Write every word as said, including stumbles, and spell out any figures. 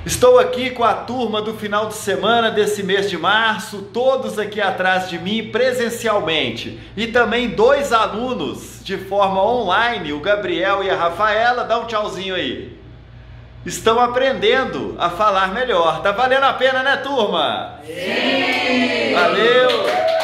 Estou aqui com a turma do final de semana desse mês de março, todos aqui atrás de mim presencialmente, e também dois alunos de forma online, o Gabriel e a Rafaela. Dá um tchauzinho aí. Estão aprendendo a falar melhor. Tá valendo a pena, né, turma? Sim! Valeu!